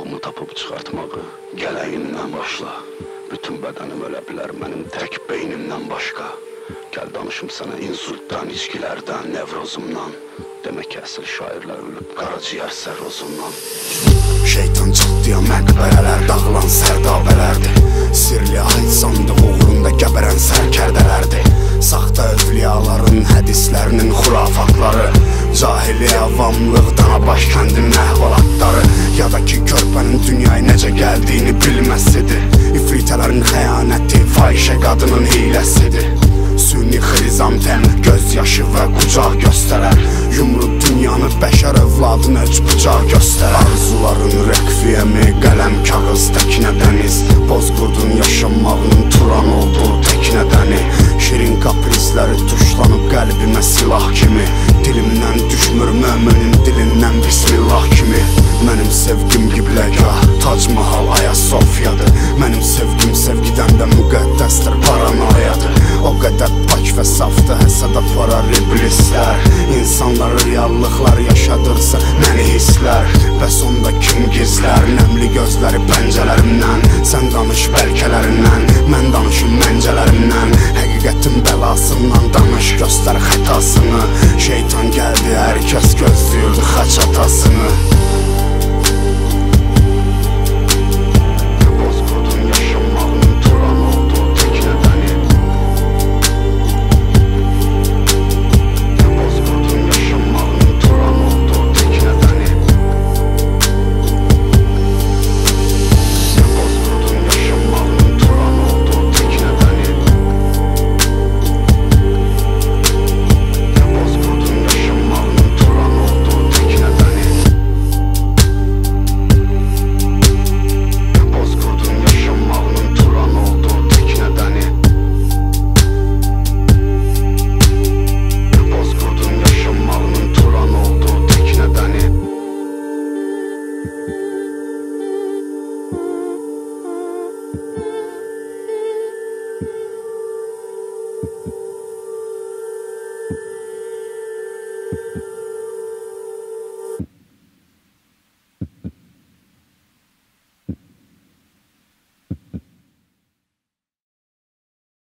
yolunu tapıb çıxartmağı gələyimdən başla. Bütün bədənim ölə bilər mənim tək beynimdən başqa. Gəl danışım sənə insultdan, içkilərdən, nevrozumdan. Demək ki, əsl şairlər ölüb qaraciyər sərrozumdan. Şeytan çıxdıya məqbərələr, dağılan sərdabələrdir. Sirli ait sandıq uğrunda gəbərən sərkərdələrdir. Saxta övliyaların hədislərinin xurafatları, cahili avamlıq, dana baş kəndinin əhvalatları, ya da ki körpənin dünyaya necə gəldiyini bilməsidir. İfritələrin xəyanəti, fahişə qadının hiləsidir. Sünni xrizantəm, göz yaşı və qucaq göstərər. Yumru dünyanı, bəşər övladını üç bucaq göstərər. Arzuların rəqfiyəmi, qələm, kağız, təknə dəniz. Bozqurdun yaşamağının turan olduğu təknə dəni. Şirin kaprisləri tuşlanıb qəlbimə silah kimi. Dilimdən düşmür möminin dilindən bismillah kimi. Mənim sevgim qibləgah, Tac Mahal, Ayasofyadır. Mənim sevgim sevgidən də müqəddəsdir, paranoyadır. O qədər pak və safdır, həsəd aparar iblislər. İnsanları reallıqlar yaşadırsa məni hisslər. Bəs onda kim gizlər nəmli gözləri pəncələrimdən? Sən danış bəlkələrindən, mən danışım məncələrimdən. Həqiqətin bəlasından danış, göstər xətasını. Şeytan gəldi, hər kəs gözləyirdi xaç atasını.